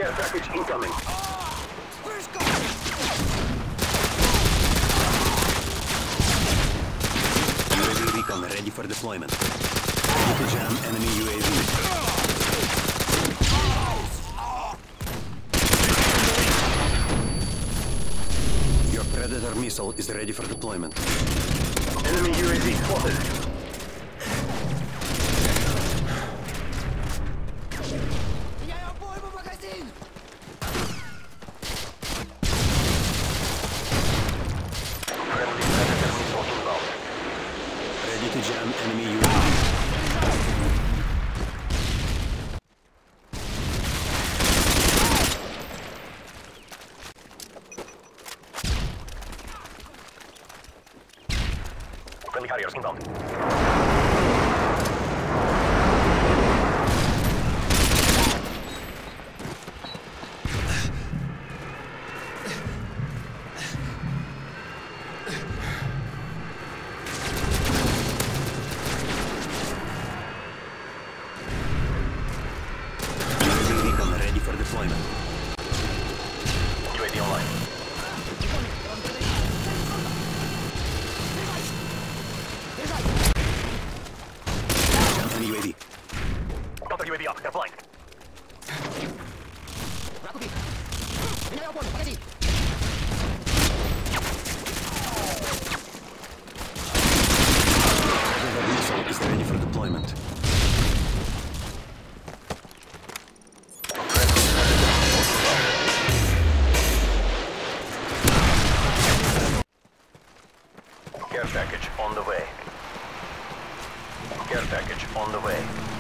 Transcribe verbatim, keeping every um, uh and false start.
Care package incoming. Where's go? U A V recon ready for deployment. Ready to jam enemy U A V. Your Predator missile is ready for deployment. Enemy U A V spotted. Меняю обойму магазин! Friendly Predator missile inbound. Ready to jam enemy U A V. Friendly Harriers inbound. U A V recon ready for deployment. U A V online. Jam enemy U A V. Counter U A V up. They're flying. Враг убит! Меняю обойму магазин! Predator missile is ready for deployment. Care package on the way. Care package on the way.